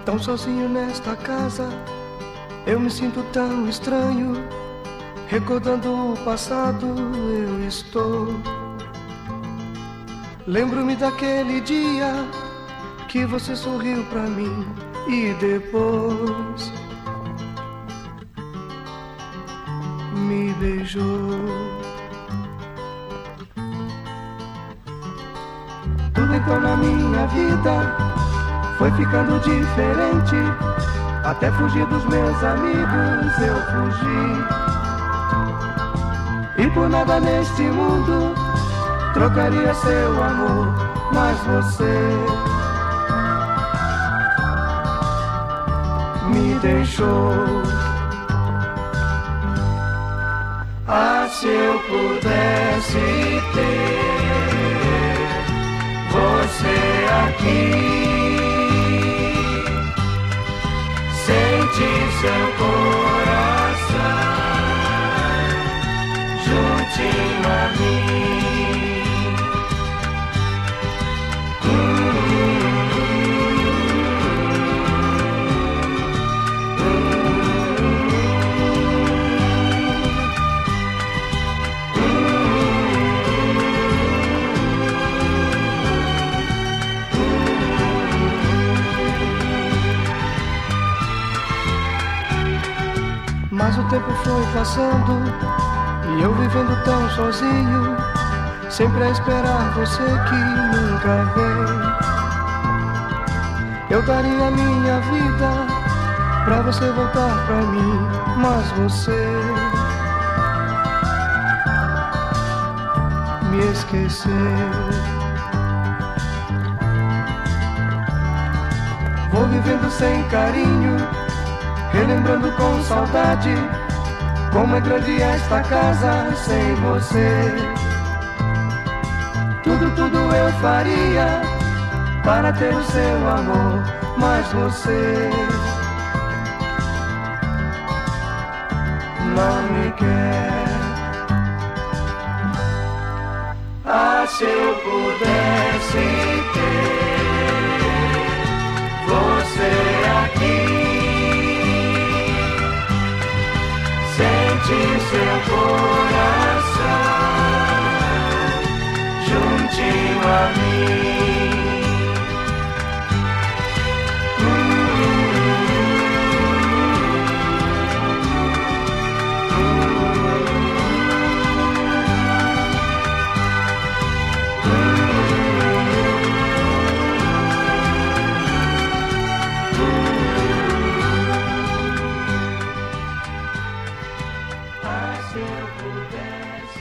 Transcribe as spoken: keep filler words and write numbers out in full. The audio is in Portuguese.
Tão sozinho nesta casa, eu me sinto tão estranho. Recordando o passado, eu estou. Lembro-me daquele dia que você sorriu pra mim e depois me beijou. Tudo então na minha vida foi ficando diferente. Até fugir dos meus amigos eu fugi. E por nada neste mundo trocaria seu amor, mas você me deixou. Ah, se eu pudesse ter você aqui, sentir seu coração juntinho a mim. Mas o tempo foi passando e eu vivendo tão sozinho, sempre a esperar você que nunca veio. Eu daria a minha vida pra você voltar pra mim, mas você me esqueceu. Vou vivendo sem carinho, relembrando com saudade como é grande esta casa sem você. Tudo, tudo eu faria para ter o seu amor, mas você não me quer. Ah, se eu pudesse ter você aqui, sentir seu coração juntinho a mim. Se eu pudesse